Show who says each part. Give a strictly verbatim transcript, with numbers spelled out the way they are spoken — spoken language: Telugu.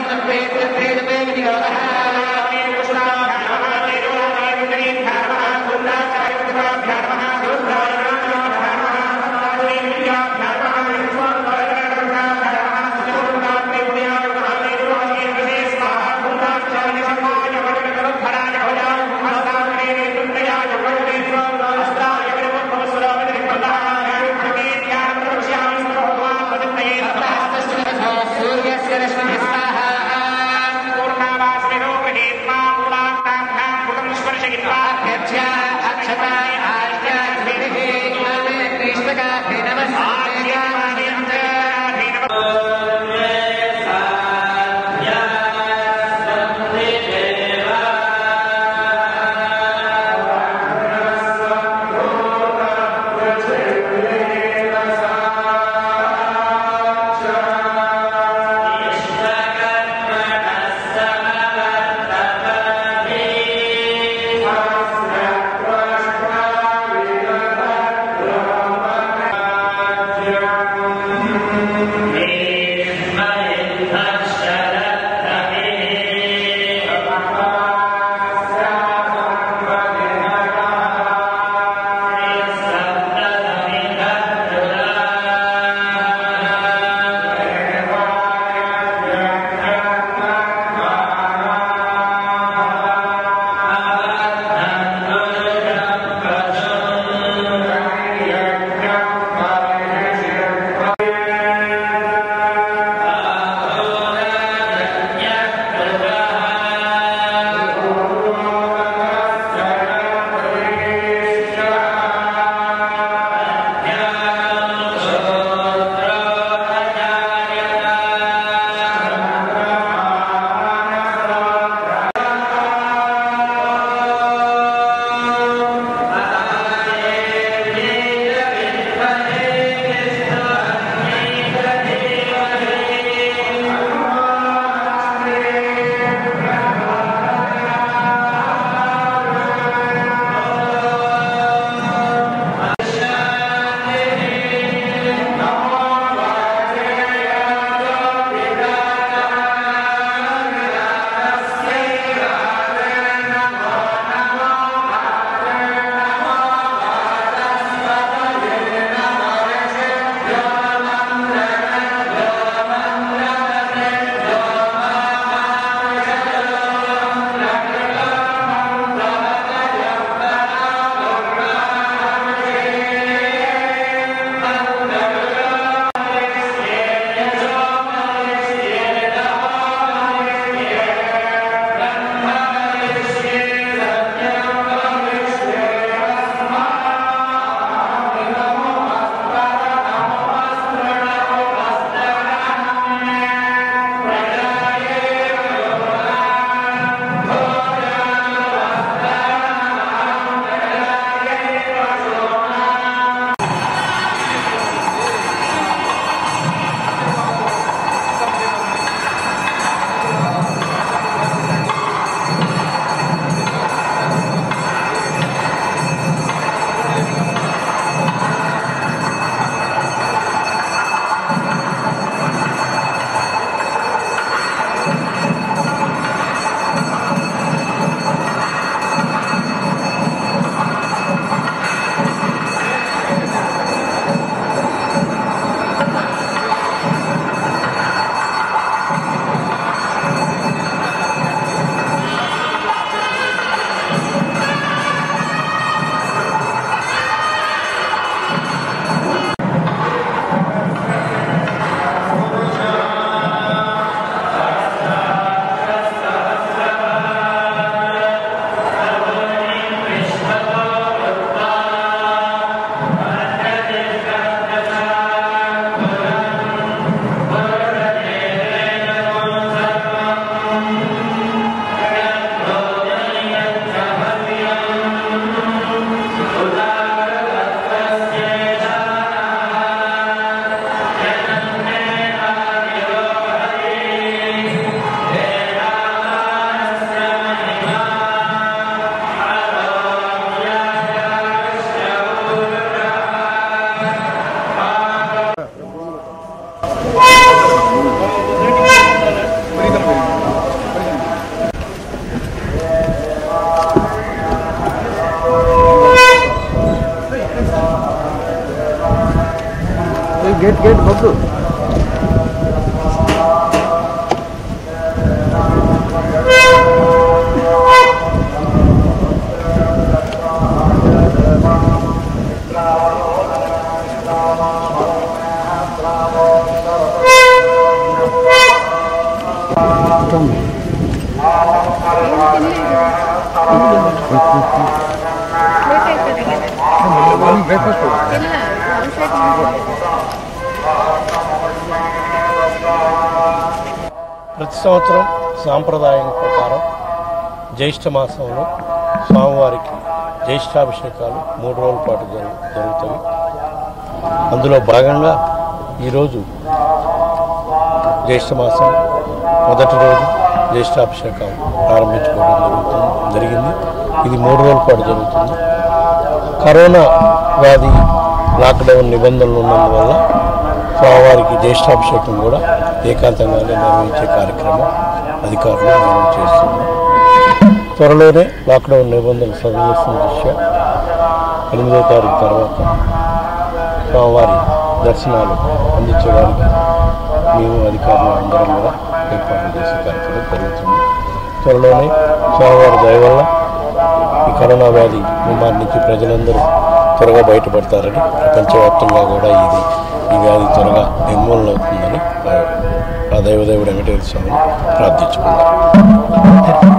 Speaker 1: सूर्यस्य रश्मिः स्वाहा पूर्णावासमे గేట్ గేట్ బొద్దు
Speaker 2: ప్రతి సంవత్సరం సాంప్రదాయం ప్రకారం జ్యేష్ఠ మాసంలో స్వామివారికి జ్యేష్ఠాభిషేకాలు మూడు రోజుల పాటు జరుగు జరుగుతాయి. అందులో భాగంగా ఈరోజు జ్యేష్ఠ మాసం మొదటి రోజు జ్యేష్ఠాభిషేకాలు ప్రారంభించుకోవడం జరుగుతుంది జరిగింది ఇది మూడు రోజుల పాటు జరుగుతుంది. కరోనా వ్యాధి లాక్డౌన్ నిబంధనలు ఉన్నందువల్ల స్వామివారికి జ్యేష్ఠాభిషేకం కూడా ఏకాంతంగానే నిర్వహించే కార్యక్రమం అధికారులు నిర్వహణ చేస్తున్నారు. త్వరలోనే లాక్డౌన్ నిబంధనలు సడలిస్తున్న దృష్ట్యా ఎనిమిదో తారీఖు తర్వాత స్వామివారి దర్శనాలు అందించడానికి మేము అధికారులు అందరం కూడా ఏర్పాట్లు చేసే కార్యక్రమం జరుగుతుంది. త్వరలోనే స్వామివారి దయ వల్ల ఈ కరోనా వ్యాధి నివారించి ప్రజలందరూ త్వరగా బయటపడతారని ప్రపంచవ్యాప్తంగా కూడా ఇది ఈ వ్యాధి త్వరగా నిర్మూలన అవుతుందని ఆ దైవదేవుడు వెంకటేశ్వర స్వామిని ప్రార్థించుకున్నారు.